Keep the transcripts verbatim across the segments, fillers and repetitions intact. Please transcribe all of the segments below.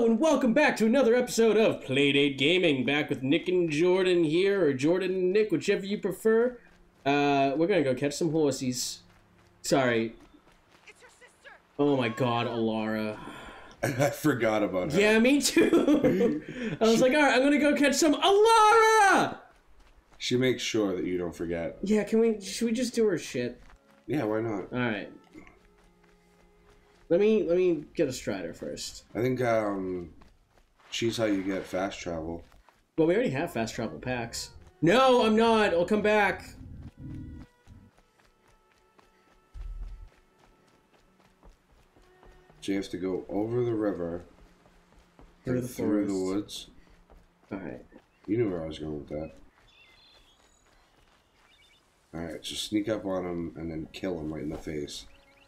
and welcome back to another episode of Playdate Gaming. Back with Nick and Jordan here, or Jordan and Nick, whichever you prefer. Uh, we're gonna go catch some horsies. Sorry. It's your sister. Oh my god, Alara. I forgot about her. Yeah, me too. I was like, alright, I'm gonna go catch some Alara! She makes sure that you don't forget. Yeah, can we, should we just do her shit? Yeah, why not? Alright. Let me, let me get a Strider first. I think, um, she's how you get fast travel. Well, we already have fast travel packs. No, I'm not. I'll come back. So you have to go over the river. Through the through the forest. woods. Alright. You knew where I was going with that. Alright, so sneak up on him and then kill him right in the face.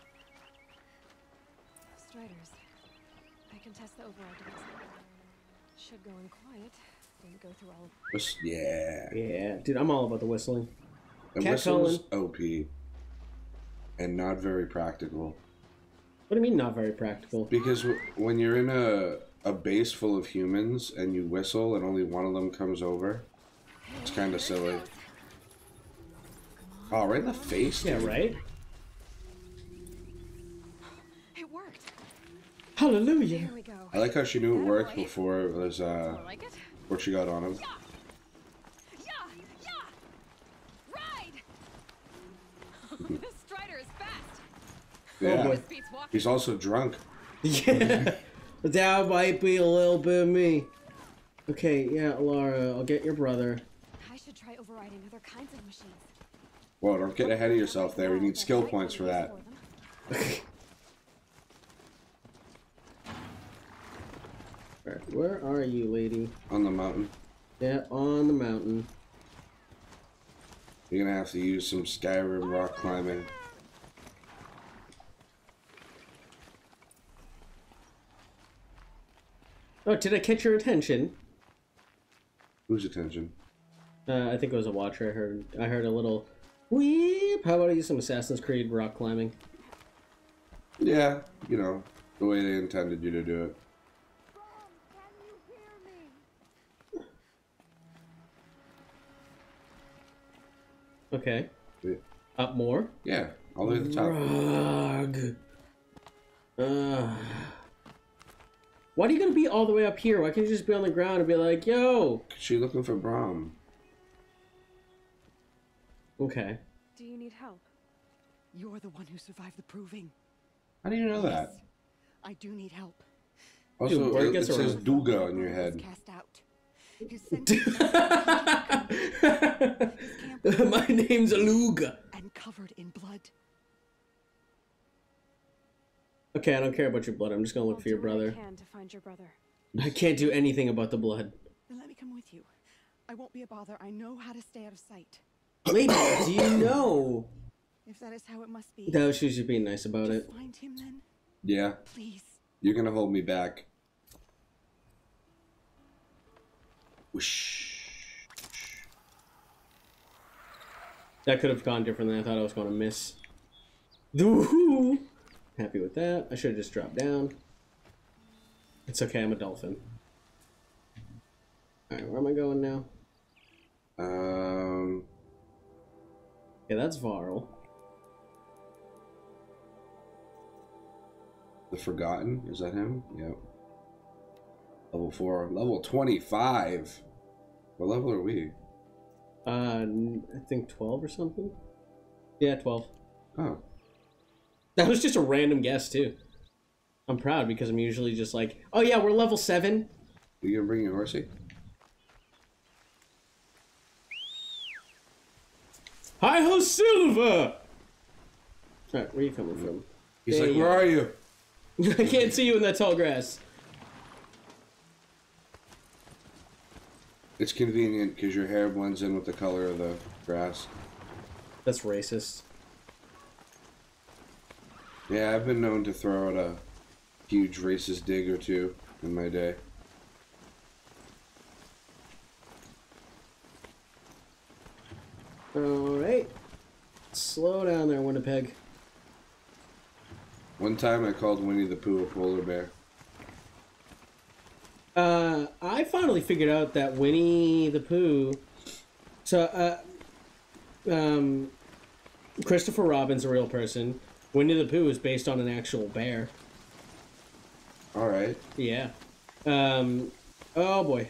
Striders. I can test the override device. Should go in quiet. Didn't go through all of Whist- Yeah. Yeah, dude, I'm all about the whistling. The Cat whistle's calling. O P. And not very practical. What do you mean not very practical? Because w when you're in a, a base full of humans and you whistle and only one of them comes over, it's kind of silly. Oh, right in the face, Yeah, dude. right? It worked. Hallelujah. Here we go. I like how she knew it worked Boy. before it was, uh, More like it. before she got on him. Yeah, yeah. Ride. This Strider is fast. Yeah. boy. This beats walking. He's also drunk. Yeah. That might be a little bit of me. Okay, yeah, Laura, I'll get your brother. I should try overriding other kinds of machines. Whoa, don't get ahead of yourself there. You need skill points for that. Alright, where are you, lady? On the mountain. Yeah, on the mountain. You're gonna have to use some Skyrim rock climbing. Oh, did I catch your attention? Whose attention? Uh, I think it was a watcher. I heard. I heard a little weep. How about I use some Assassin's Creed rock climbing? Yeah, you know, the way they intended you to do it. Okay. Yeah. Up more. Yeah, all the way to the top. Rug. Uh, why are you gonna be all the way up here? Why can't you just be on the ground and be like, yo? She looking for Braum. Okay. Do you need help? You're the one who survived the proving. How do you know that? I do need help. Also, Dude, word it, it gets says around. Duga on your head. Cast out. His sentence My name's Aluga. and covered in blood. Okay, I don't care about your blood. I'm just gonna look I'll for your do what I brother. can to find your brother. I can't do anything about the blood. Then let me come with you. I won't be a bother. I know how to stay out of sight. Lady, do you know? If that is how it must be. No, she's just being nice about it. Just find him then, Yeah, please. you're gonna hold me back. Whoosh. That could have gone different than I thought I was going to miss. Woohoo! Happy with that. I should have just dropped down. It's okay, I'm a dolphin. Alright, where am I going now? Um, Yeah, that's Varl. the Forgotten, is that him? Yep. Level four, level twenty-five. What level are we? Uh, I think twelve or something? Yeah, twelve. Oh, That was just a random guess, too. I'm proud because I'm usually just like, oh yeah, we're level seven. you gonna bring your horsey? Hi-ho, Silver! Alright, where are you coming from? He's There like, you where go. are you? I can't see you in that tall grass. It's convenient because your hair blends in with the color of the grass. That's racist. Yeah, I've been known to throw out a huge racist dig or two in my day. Alright. Slow down there, Winnipeg. One time I called Winnie the Pooh a polar bear. finally figured out that Winnie the Pooh. So, uh, um, Christopher Robin's a real person. Winnie the Pooh is based on an actual bear. All right. Yeah. Um. Oh boy.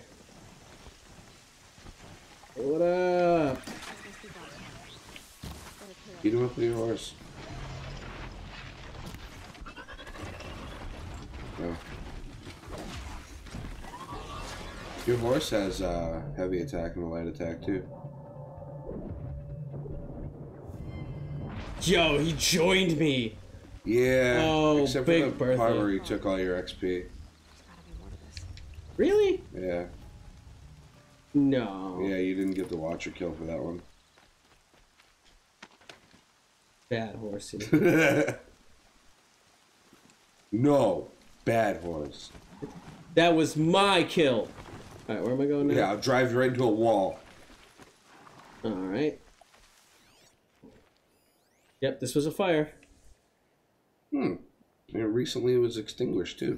What up? Beat him up with your horse. No. Your horse has uh, heavy attack and a light attack too. Yo, he joined me. Yeah. Oh, except big for the birthday. part where he took all your X P. There's gotta be more to this. Really? Yeah. No. Yeah, you didn't get the watcher kill for that one. Bad horsey. No. Bad horse. That was my kill. All right, where am I going now? Yeah, I'll drive you right into a wall. All right. Yep, this was a fire. Hmm. And recently it was extinguished too.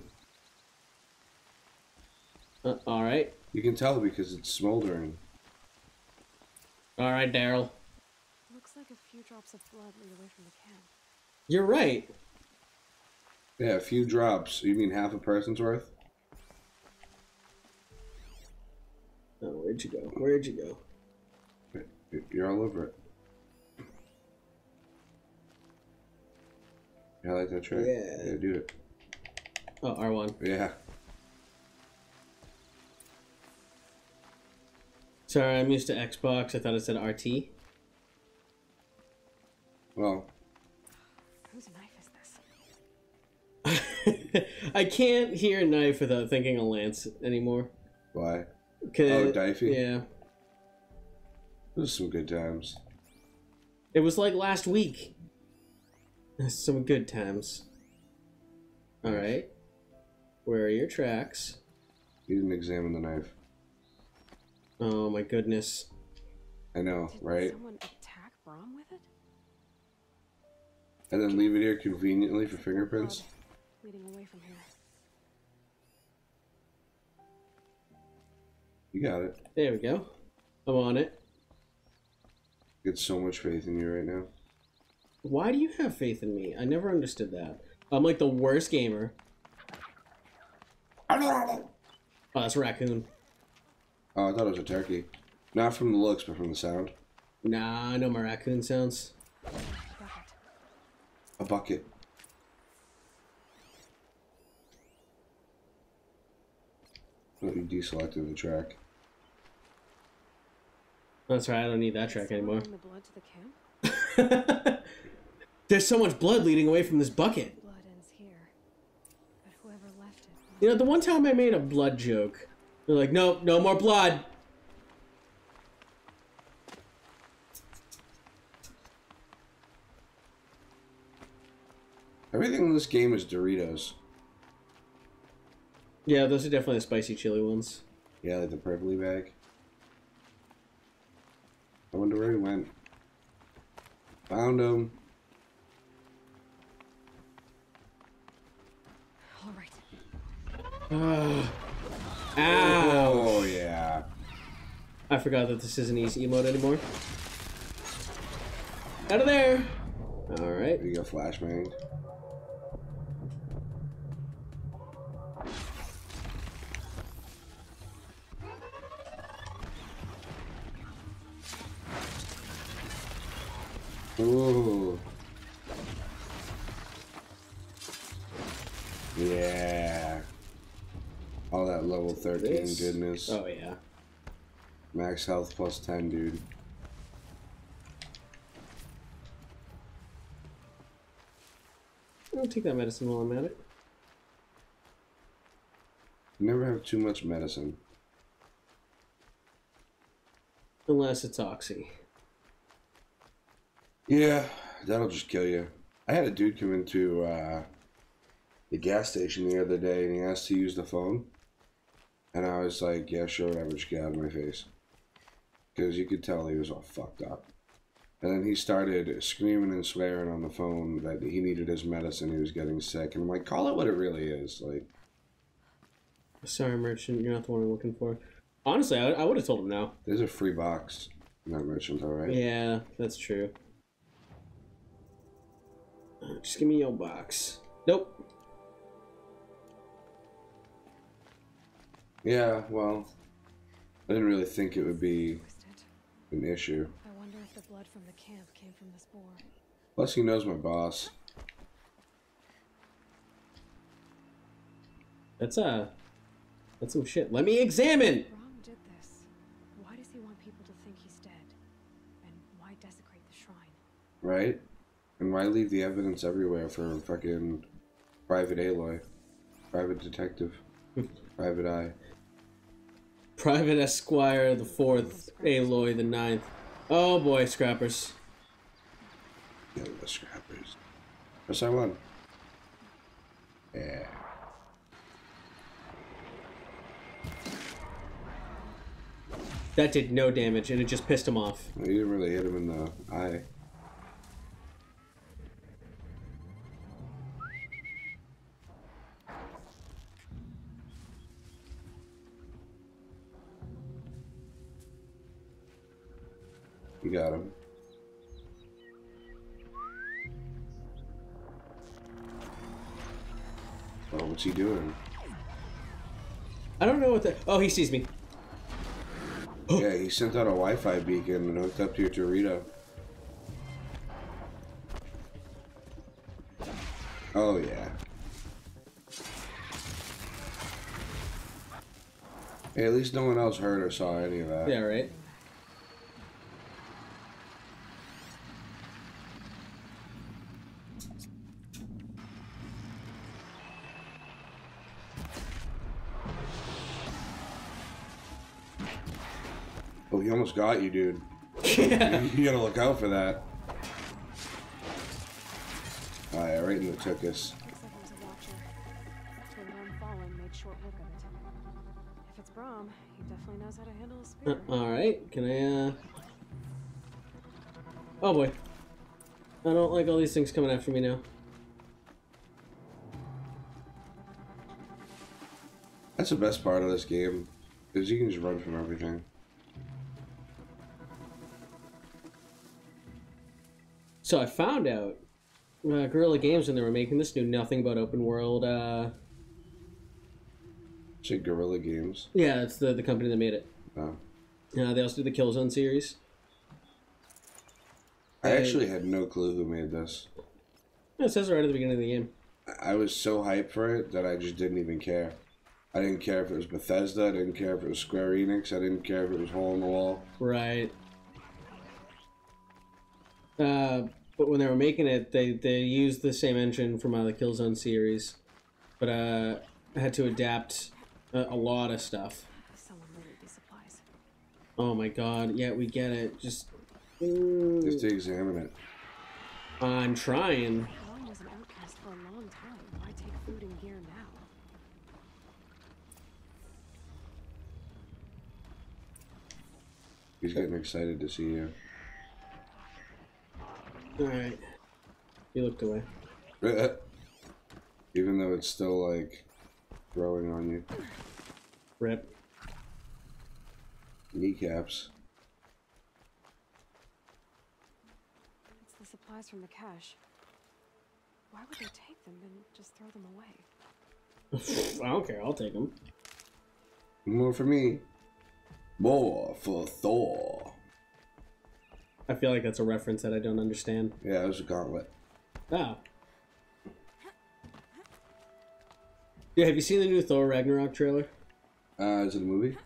Uh, all right. You can tell because it's smoldering. All right, Daryl. Looks like a few drops of blood lead away from the camp. You're right. Yeah, a few drops. You mean half a person's worth? Oh, where'd you go? Where'd you go? You're all over it. Yeah, I like that track. Yeah. Yeah, do it. Oh, R one. Yeah. Sorry, I'm used to Xbox. I thought it said R T. Well, Whose knife is this? I can't hear knife without thinking of Lance anymore. why? 'Cause- Oh, Difey? Yeah. Those are some good times. It was like last week. Some good times. Alright. Where are your tracks? You didn't examine the knife. Oh my goodness. I know, Did right? someone attack Brom with it? And then leave it here conveniently for fingerprints? Blood leading away from here. You got it. There we go. I'm on it. Get so much faith in you right now. Why do you have faith in me? I never understood that. I'm like the worst gamer. Oh, that's a raccoon. Oh, I thought it was a turkey. Not from the looks, but from the sound. Nah, I know my raccoon sounds. Bucket. A bucket. Oh, you deselected the track. That's right, I don't need that track anymore. Bring the blood to the camp? There's so much blood leading away from this bucket. Blood ends here. But whoever left it. You know, the one time I made a blood joke, they're like, nope, no more blood. Everything in this game is Doritos. Yeah, those are definitely the spicy chili ones. Yeah, like the purpley bag. I wonder where he went. Found him. All right. Ah. Ow. Oh, yeah. I forgot that this isn't easy emote anymore. Out of there. Alright. You got flashbanged. Ooh. Yeah. All that level thirteen This- goodness. Oh, yeah. Max health plus ten, dude. I'll take that medicine while I'm at it. You never have too much medicine. Unless it's Oxy. Yeah, that'll just kill you. I had a dude come into uh, the gas station the other day and he asked to use the phone. And I was like, yeah, sure, whatever, just get out of my face. Because you could tell he was all fucked up. And then he started screaming and swearing on the phone that he needed his medicine, he was getting sick. And I'm like, call it what it really is. Like, Sorry, merchant, you're not the one I'm looking for. Honestly, I, I would have told him no. There's a free box in that merchant, alright? Yeah, that's true. Just give me your box. Nope. Yeah, well, I didn't really think it would be Twisted. an issue. I wonder if the blood from the camp came from this boar. Plus, he knows my boss. That's uh, that's some shit. Let me examine. Brahm did this. Why does he want people to think he's dead? And why desecrate the shrine? Right? And why leave the evidence everywhere for fucking Private Aloy? Private Detective. Private Eye. Private Esquire the fourth, Aloy the ninth. Oh boy, scrappers. Yeah, the scrappers. Press I one. Yeah. That did no damage, and it just pissed him off. Well, you didn't really hit him in the eye. You got him. Oh, what's he doing? I don't know what the. Oh, he sees me. Yeah, he sent out a Wi-Fi beacon and hooked up to your Dorito. Oh, yeah. Hey, at least no one else heard or saw any of that. Yeah, right. Oh, he almost got you, dude. Yeah. You gotta look out for that. Oh, yeah, right in the tuchus. Looks like it was a watcher. Twin Fallen made short work of it. If it's Brahm, he definitely knows how to handle a Uh, spear. all right. Can I? uh... Oh boy. I don't like all these things coming after me now. That's the best part of this game, is you can just run from everything. So I found out uh, Guerrilla Games, when they were making this, knew nothing about open world. Uh, Say Guerrilla Games. yeah, it's the the company that made it. Oh. Uh, they also do the Killzone series. I actually had no clue who made this. Yeah, it says it right at the beginning of the game. I was so hyped for it that I just didn't even care. I didn't care if it was Bethesda, I didn't care if it was Square Enix, I didn't care if it was Hole in the Wall. Right. Uh, but when they were making it, they, they used the same engine from uh, the Killzone series, but uh, had to adapt a, a lot of stuff. Someone looted these supplies. Oh my god, yeah, we get it. Just... mm, Just to examine it. I'm trying. Brahm was an outcast for a long time. Why take food and gear now? He's getting excited to see you. Alright. He looked away. Even though it's still, like, growing on you. Rip. Kneecaps. It's the supplies from the cache. Why would they take them and just throw them away? I don't care, I'll take them. More for me. More for Thor. I feel like that's a reference that I don't understand. Yeah, it was a gauntlet. Ah. Yeah, have you seen the new Thor Ragnarok trailer? Uh, is it a movie?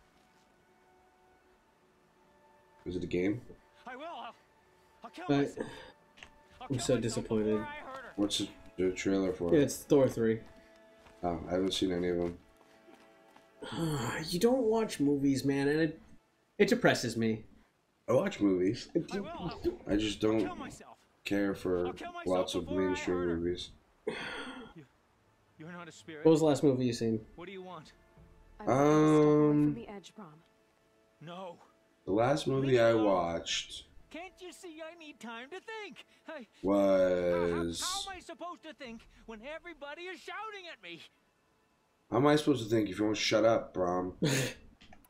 Is it a game? I will. I'll, I'll kill I, myself. I'll I'm kill so myself disappointed. before I hurt her. What's the, the trailer for? yeah, it's Thor three. Oh, I haven't seen any of them. You don't watch movies, man, and it, it depresses me. I watch movies. I will. I'll, I just I'll don't kill myself. care for I'll kill myself lots of before I mainstream hurt her. movies. You're not a spirit. What was the last movie you seen? What do you want? I want you to step away Um, from the edge, Brahm. No. The last movie I watched Can't you see I need time to think? I, how, how, was... how am I supposed to think when everybody is shouting at me? How am I supposed to think if you won't shut up, Brom?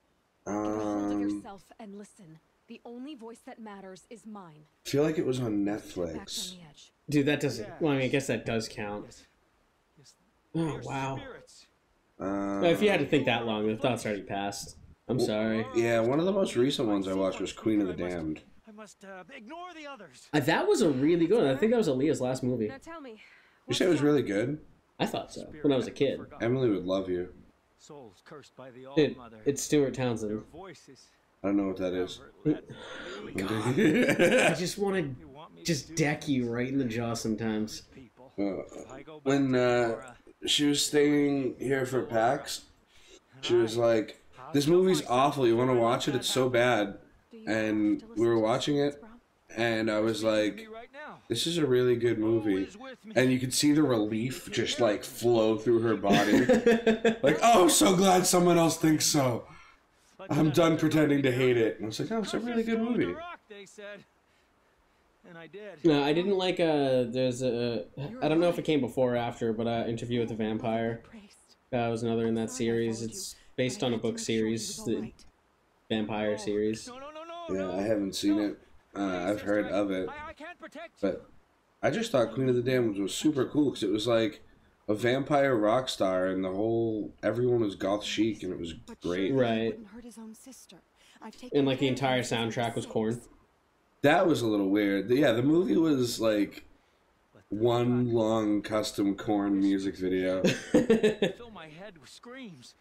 Get a hold of Um, yourself and listen. The only voice that matters is mine. I feel like it was on Back on Netflix. the edge. Dude, that doesn't. Well, I mean, I guess that does count. Yes. Yes. Oh They're wow. spirits. Uh, Well, if you had to think that long, the thought's already passed. I'm sorry. Yeah, one of the most recent ones I watched was Queen of the Damned. I must uh, ignore the others. Uh, that was a really good one. I think that was Aaliyah's last movie. Now tell me. You say it was really good? I thought so when I was a kid. Emily would love you. Souls cursed by the Dude, All-Mother. it's Stuart Their Townsend. voices. I don't know what that is. never let me I just want to You want me to just do deck you right in the jaw sometimes. people. Uh, If I go back when to uh, Nora, she was staying here for PAX, she was like, "This movie's awful. You want to watch it? It's so bad." Do you And have to we were listen to watching this, it, bro? and I was speak to like, me right now. "This is a really good movie." Always with me. And you could see the relief just like flow through her body. Like, oh, I'm so glad someone else thinks so. But, I'm uh, done the pretending to road hate down. it. And I was like, oh, it's a Crush really us good going to movie. rock, they said. And I did. No, I didn't like. Uh, there's a. I don't know if it came before or after, but uh, Interview with the Vampire. Uh, was another in that series. It's based on a book series, the Vampire series. No, no, no, no, Yeah, no. I haven't seen No. it. Uh, Please, I've heard sister, of it. I, I can't protect you. But I just thought Queen of the Damned was super cool because it was like a vampire rock star and the whole, everyone was goth chic and it was great. Right. And like the entire soundtrack was Korn. That was a little weird. Yeah, the movie was like one long custom Korn music video. Fill my head with screams.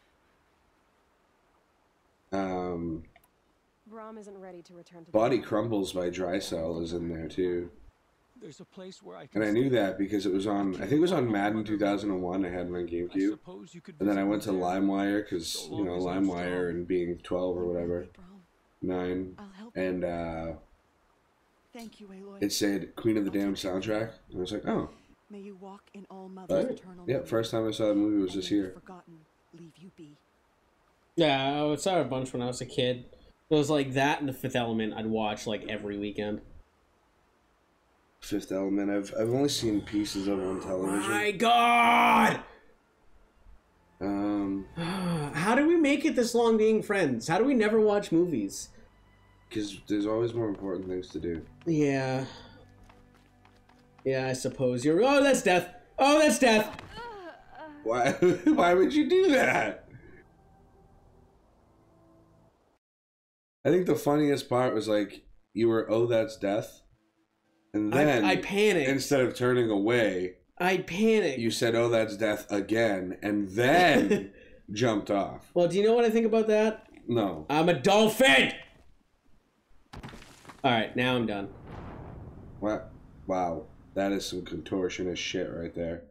Um, Brom isn't ready to return to the Body lab. Crumbles by Dry Cell is in there too. There's a place where I can And I knew stay. that because it was on, I think it was on Madden two thousand one. I had it on I GameCube. suppose you could And then I visit went to me there. LimeWire because, you know, LimeWire and being twelve or whatever, nine. I'll help And uh, Thank you, Aloy. it said Queen of the Damned soundtrack. And I was like, oh. May you walk in all mother's But, eternal yeah, love. first time I saw the movie was And this may the year. Forgotten leave you be. Yeah, I saw it a bunch when I was a kid. It was like that and The Fifth Element I'd watch like every weekend. Fifth Element. I've I've only seen pieces of it on television. My God! Um, How do we make it this long being friends? How do we never watch movies? because there's always more important things to do. Yeah. Yeah, I suppose you're. Oh, that's death. Oh, that's death. Why? Why would you do that? I think the funniest part was like you were, oh, that's death, and then I, I panicked. instead of turning away, I panicked. you said, oh, that's death again, and then jumped off. Well, do you know what I think about that? No. I'm a dolphin. All right, now I'm done. What? Wow. That is some contortionist shit right there.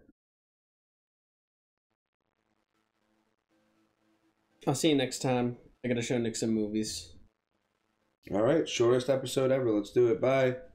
I'll see you next time. I gotta show Nick some movies. All right, shortest episode ever. Let's do it. Bye.